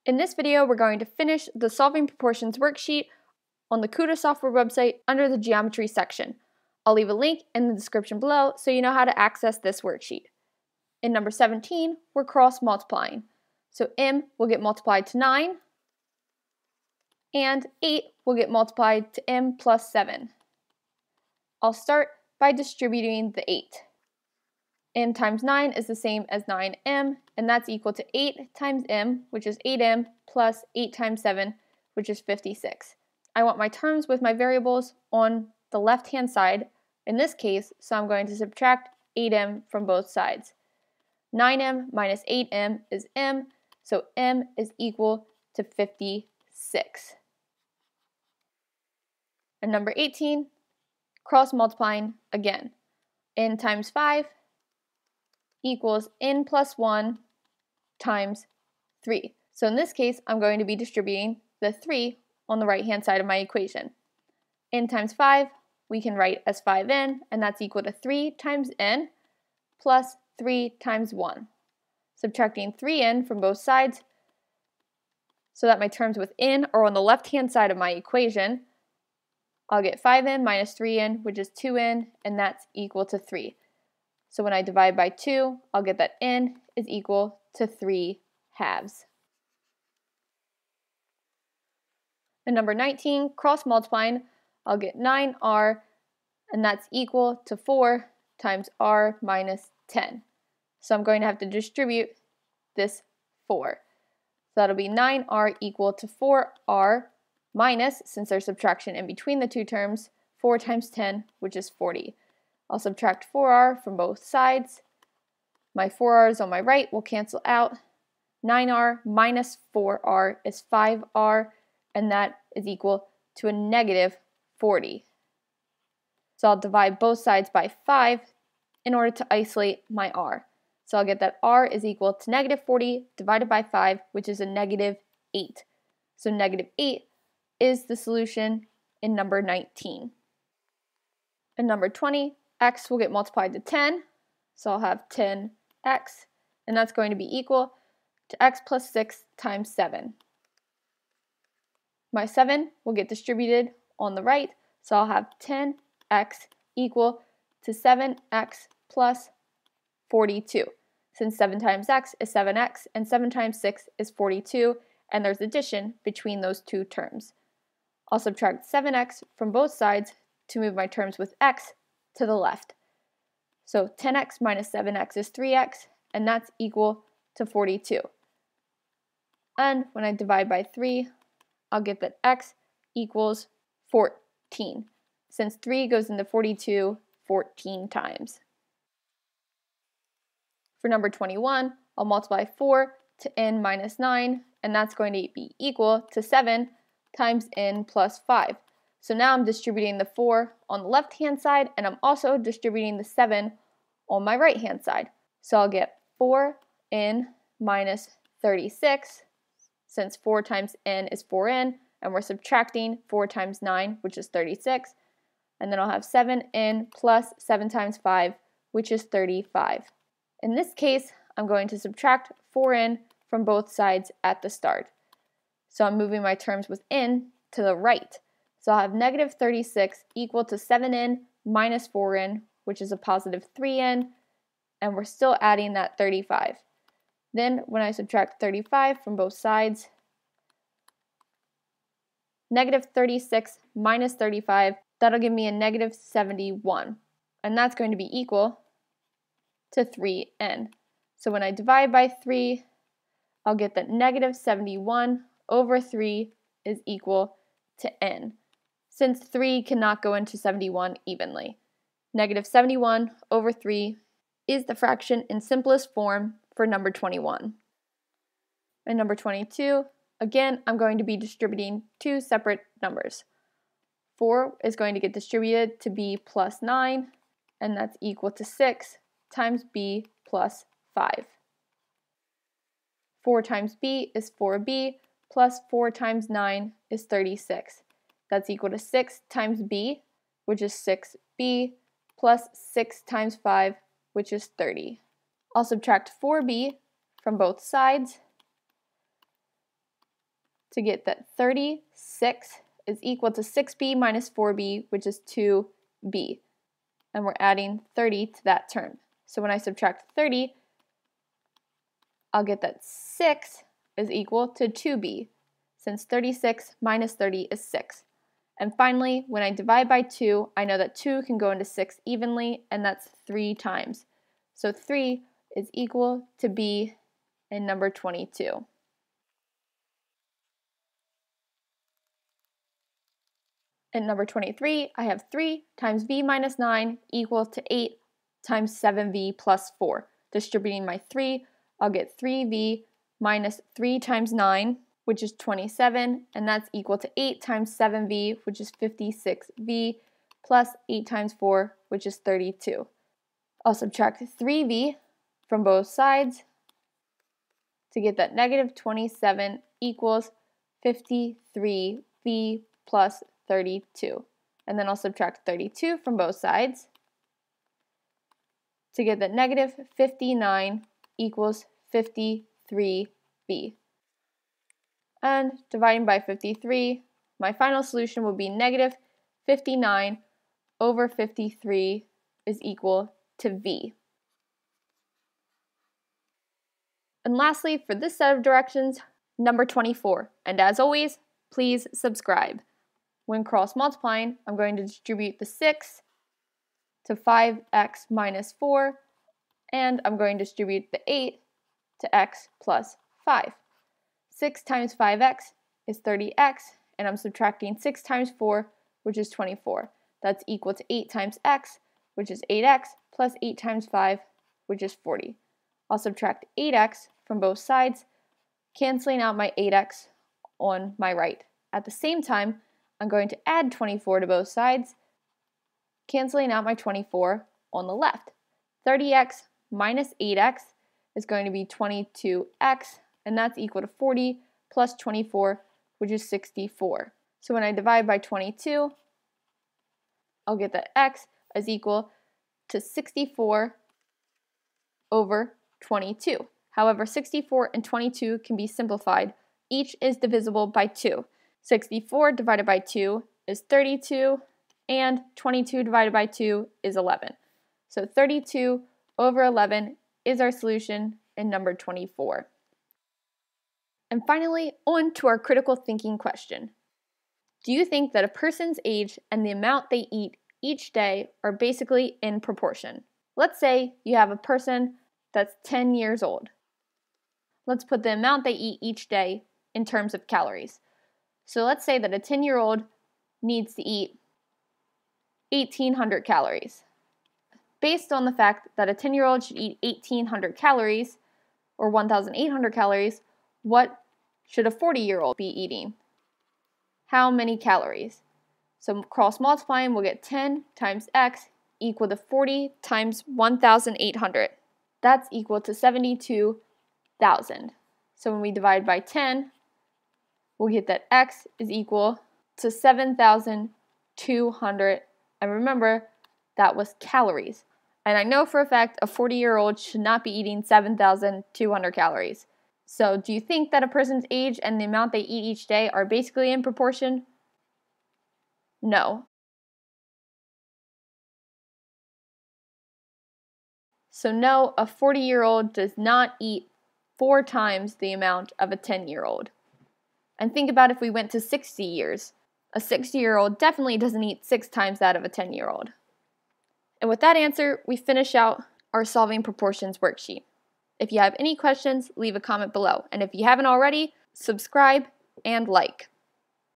In this video, we're going to finish the Solving Proportions worksheet on the KutaSoftware website under the Geometry section. I'll leave a link in the description below so you know how to access this worksheet. In number 17, we're cross-multiplying. So m will get multiplied to 9, and 8 will get multiplied to m plus 7. I'll start by distributing the 8. m times 9 is the same as 9m, and that's equal to 8 times m, which is 8m, plus 8 times 7, which is 56. I want my terms with my variables on the left-hand side in this case, so I'm going to subtract 8m from both sides. 9m minus 8m is m, so m is equal to 56. And number 18, cross-multiplying again. n times 5 equals n plus 1 times 3. So in this case, I'm going to be distributing the 3 on the right-hand side of my equation. n times 5 we can write as 5n, and that's equal to 3 times n plus 3 times 1. Subtracting 3n from both sides so that my terms with n are on the left-hand side of my equation, I'll get 5n minus 3n, which is 2n, and that's equal to 3. So when I divide by 2, I'll get that n is equal to 3 halves. And number 19, cross-multiplying, I'll get 9r, and that's equal to 4 times r minus 10. So I'm going to have to distribute this 4. So that'll be 9r equal to 4r minus, since there's subtraction in between the two terms, 4 times 10, which is 40. I'll subtract 4r from both sides. My 4r's on my right will cancel out. 9r minus 4r is 5r, and that is equal to a negative 40. So I'll divide both sides by 5 in order to isolate my r. So I'll get that r is equal to negative 40 divided by 5, which is a negative 8. So negative 8 is the solution in number 19. In number 20, x will get multiplied to 10, so I'll have 10x, and that's going to be equal to x plus 6 times 7. My 7 will get distributed on the right, so I'll have 10x equal to 7x plus 42. Since 7 times x is 7x, and 7 times 6 is 42, and there's addition between those two terms. I'll subtract 7x from both sides to move my terms with x to the left. So 10x minus 7x is 3x, and that's equal to 42. And when I divide by 3, I'll get that x equals 14, since 3 goes into 42 14 times. For number 21, I'll multiply 4 to n minus 9, and that's going to be equal to 7 times n plus 5. So now I'm distributing the 4 on the left-hand side, and I'm also distributing the 7 on my right-hand side. So I'll get 4n minus 36, since 4 times n is 4n, and we're subtracting 4 times 9, which is 36. And then I'll have 7n plus 7 times 5, which is 35. In this case, I'm going to subtract 4n from both sides at the start. So I'm moving my terms with n to the right. So I'll have negative 36 equal to 7n minus 4n, which is a positive 3n, and we're still adding that 35. Then when I subtract 35 from both sides, negative 36 minus 35, that'll give me a negative 71, and that's going to be equal to 3n. So when I divide by 3, I'll get that negative 71 over 3 is equal to n, since 3 cannot go into 71 evenly. Negative 71 over 3 is the fraction in simplest form for number 21. And number 22, again, I'm going to be distributing two separate numbers. 4 is going to get distributed to b plus 9, and that's equal to 6 times b plus 5. 4 times b is 4b, plus 4 times 9 is 36. That's equal to 6 times b, which is 6b, plus 6 times 5, which is 30. I'll subtract 4b from both sides. to get that 36 is equal to 6b minus 4b, which is 2b. And we're adding 30 to that term. So when I subtract 30, I'll get that 6 is equal to 2b, since 36 minus 30 is 6. And finally, when I divide by 2, I know that 2 can go into 6 evenly, and that's 3 times. So 3 is equal to b in number 22. In number 23, I have 3 times v minus 9 equal to 8 times 7v plus 4. Distributing my 3, I'll get 3v minus 3 times 9, which is 27, and that's equal to 8 times 7v, which is 56v, plus 8 times 4, which is 32. I'll subtract 3v from both sides to get that negative 27 equals 53v plus 32. And then I'll subtract 32 from both sides to get that negative 59 equals 53v. And dividing by 53, my final solution will be negative 59 over 53 is equal to v. And lastly, for this set of directions, number 24. And as always, please subscribe. When cross multiplying, I'm going to distribute the 6 to 5x minus 4, and I'm going to distribute the 8 to x plus 5. 6 times 5x is 30x, and I'm subtracting 6 times 4, which is 24. That's equal to 8 times x, which is 8x, plus 8 times 5, which is 40. I'll subtract 8x from both sides, canceling out my 8x on my right. At the same time, I'm going to add 24 to both sides, canceling out my 24 on the left. 30x minus 8x is going to be 22x, and that's equal to 40 plus 24, which is 64. So when I divide by 22, I'll get that x is equal to 64 over 22. However, 64 and 22 can be simplified. Each is divisible by 2. 64 divided by 2 is 32, and 22 divided by 2 is 11. So 32 over 11 is our solution in number 24. And finally, on to our critical thinking question. Do you think that a person's age and the amount they eat each day are basically in proportion? Let's say you have a person that's 10 years old. Let's put the amount they eat each day in terms of calories. So let's say that a 10-year-old needs to eat 1,800 calories. Based on the fact that a 10-year-old should eat 1,800 calories, or 1,800 calories, what should a 40-year-old be eating? How many calories? So cross multiplying, we'll get 10 times x equal to 40 times 1,800. That's equal to 72,000. So when we divide by 10, we'll get that x is equal to 7,200. And remember, that was calories. And I know for a fact a 40-year-old should not be eating 7,200 calories. So do you think that a person's age and the amount they eat each day are basically in proportion? No. So no, a 40-year-old does not eat 4 times the amount of a 10-year-old. And think about if we went to 60 years. A 60-year-old definitely doesn't eat 6 times that of a 10-year-old. And with that answer, we finish out our Solving Proportions worksheet. If you have any questions, leave a comment below. And if you haven't already, subscribe and like.